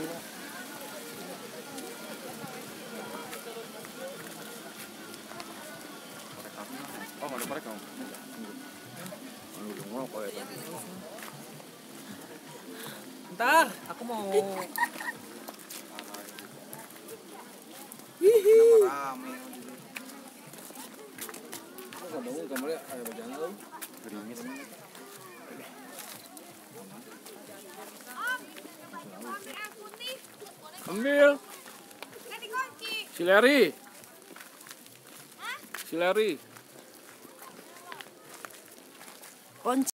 Oh, nggak ada korek kamu? Bentar, aku mau. Rame. Nggak bangun kamarnya ada bajanya lu. Gerimis. Ambil. Sileri. Sileri. Kunci.